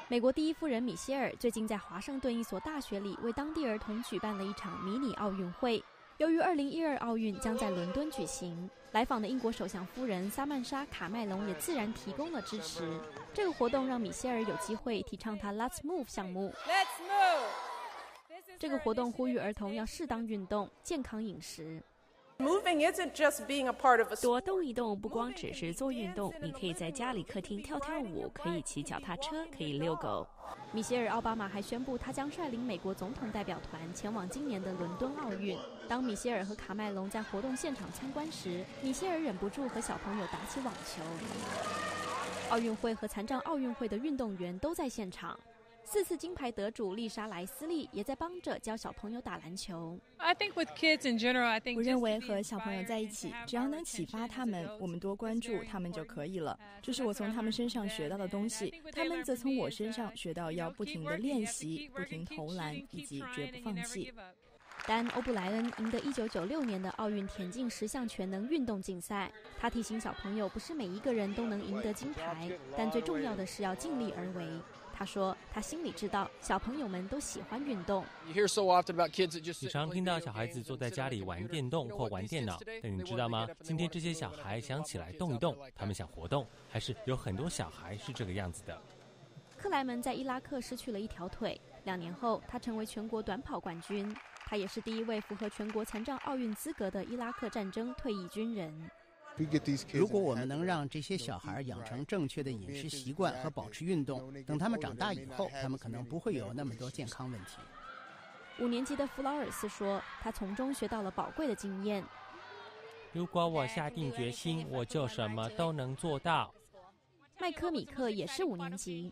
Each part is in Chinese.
美国第一夫人米歇尔最近在华盛顿一所大学里为当地儿童举办了一场迷你奥运会。由于2012奥运将在伦敦举行，来访的英国首相夫人萨曼莎·卡麦隆也自然提供了支持。这个活动让米歇尔有机会提倡她 Let's Move 项目。 Let's move! 这个活动呼吁儿童要适当运动、健康饮食。 Moving isn't just being a part of a 多动一动不光只是做运动，你可以在家里客厅跳跳舞，可以骑脚踏车，可以遛狗。 米歇尔·奥巴马还宣布，他将率领美国总统代表团前往今年的伦敦奥运。当米歇尔和卡麦隆在活动现场参观时，米歇尔忍不住和小朋友打起网球。奥运会和残障奥运会的运动员都在现场。4次金牌得主丽莎·莱斯利也在帮着教小朋友打篮球。 我认为和小朋友在一起，只要能启发他们，我们多关注他们就可以了。这是我从他们身上学到的东西，他们则从我身上学到要不停地练习、不停投篮以及绝不放弃。 丹·欧布莱恩赢得1996年的奥运田径10项全能运动竞赛。他提醒小朋友，不是每一个人都能赢得金牌，但最重要的是要尽力而为。他说他心里知道小朋友们都喜欢运动。 你常听到小孩子坐在家里玩电动或玩电脑，但你知道吗？今天这些小孩想起来动一动，他们想活动，还是有很多小孩是这个样子的。 克莱门在伊拉克失去了一条腿，2年后他成为全国短跑冠军。他也是第一位符合全国残障奥运资格的伊拉克战争退役军人。 如果我们能让这些小孩养成正确的饮食习惯和保持运动，等他们长大以后，他们可能不会有那么多健康问题。 5年级的弗劳尔斯说，他从中学到了宝贵的经验。 如果我下定决心，我就什么都能做到。 麦科米克也是5年级。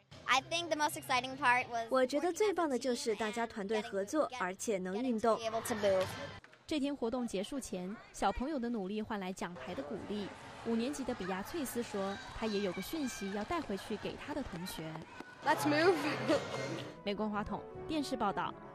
我觉得最棒的就是大家团队合作，而且能运动。 这天活动结束前，小朋友的努力换来奖牌的鼓励。5年级的比亚翠斯说，他也有个讯息要带回去给他的同学。 Let's move! 美国华统电视报道。